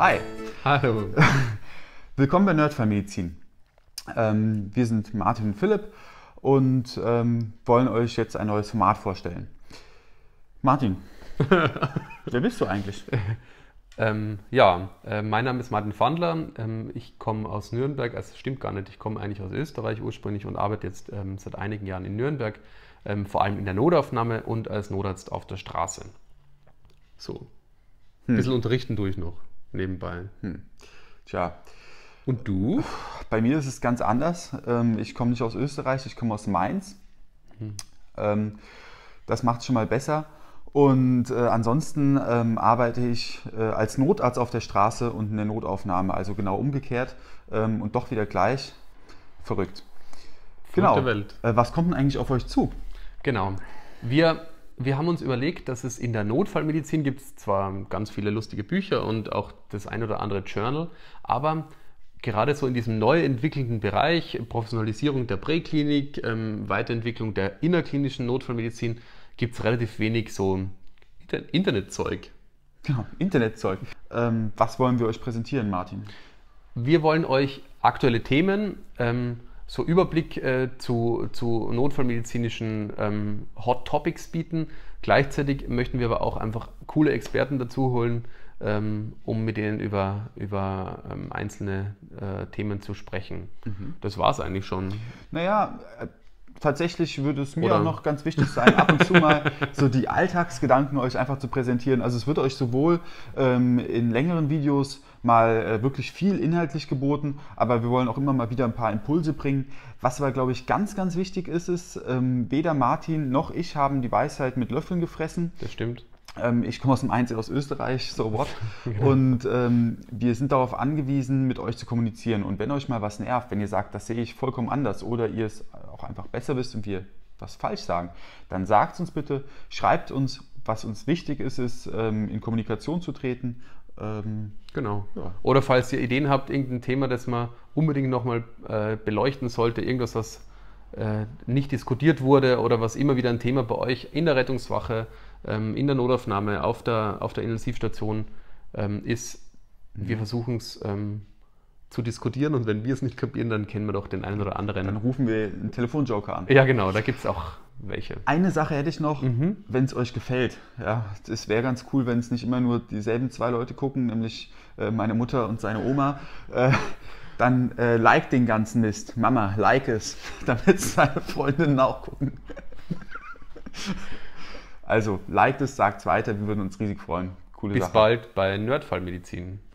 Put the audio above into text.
Hi, Hallo. willkommen bei Nerdfallmedizin. Wir sind Martin und Philipp und wollen euch jetzt ein neues Format vorstellen. Martin, wer bist du eigentlich? Mein Name ist Martin Fandler. Ich komme aus Nürnberg, also stimmt gar nicht, ich komme eigentlich aus Österreich ursprünglich und arbeite jetzt seit einigen Jahren in Nürnberg, vor allem in der Notaufnahme und als Notarzt auf der Straße. So, ein bisschen unterrichten tue ich noch nebenbei. Tja, Und du? bei mir ist es ganz anders. Ich komme nicht aus Österreich, ich komme aus Mainz. Das macht es schon mal besser. Und ansonsten arbeite ich als Notarzt auf der Straße und in der Notaufnahme, also genau umgekehrt und doch wieder gleich. Verrückt. Verrückte Welt. Was kommt denn eigentlich auf euch zu? Genau. Wir haben uns überlegt, dass es in der Notfallmedizin gibt es zwar ganz viele lustige Bücher und auch das ein oder andere Journal, aber gerade so in diesem neu entwickelten Bereich, Professionalisierung der Präklinik, Weiterentwicklung der innerklinischen Notfallmedizin, gibt es relativ wenig so Internetzeug. Genau, Internetzeug. Was wollen wir euch präsentieren, Martin? Wir wollen euch aktuelle Themen, so Überblick zu notfallmedizinischen Hot Topics bieten. Gleichzeitig möchten wir aber auch einfach coole Experten dazu holen, um mit denen über einzelne Themen zu sprechen. Das war es eigentlich schon. Naja, tatsächlich würde es mir Oder- auch noch ganz wichtig sein, ab und zu mal so die Alltagsgedanken euch einfach zu präsentieren. Also es wird euch sowohl in längeren Videos mal wirklich viel inhaltlich geboten, aber wir wollen auch immer mal wieder ein paar Impulse bringen. Was aber, glaube ich, ganz, ganz wichtig ist, weder Martin noch ich haben die Weisheit mit Löffeln gefressen. Das stimmt. Ich komme aus dem Einzel aus Österreich, so what. Und wir sind darauf angewiesen, mit euch zu kommunizieren. Und wenn euch mal was nervt, wenn ihr sagt, das sehe ich vollkommen anders oder ihr es auch einfach besser wisst und wir was falsch sagen, dann sagt es uns bitte, schreibt uns, was uns wichtig ist, in Kommunikation zu treten. Genau. Ja. Oder falls ihr Ideen habt, irgendein Thema, das man unbedingt nochmal beleuchten sollte, irgendwas, was nicht diskutiert wurde oder was immer wieder ein Thema bei euch in der Rettungswache, in der Notaufnahme, auf der Intensivstation ist. Wir versuchen es zu diskutieren und wenn wir es nicht kapieren, dann kennen wir doch den einen oder anderen. Dann rufen wir einen Telefonjoker an. Ja, genau, da gibt es auch welche. Eine Sache hätte ich noch, wenn es euch gefällt. Ja, es wäre ganz cool, wenn es nicht immer nur dieselben zwei Leute gucken, nämlich meine Mutter und seine Oma. Dann like den ganzen Mist. Mama, like es, damit seine Freundinnen auch gucken. Also, liked es, sagt es weiter, wir würden uns riesig freuen. Coole Bis Sache. bald bei Nerdfallmedizin.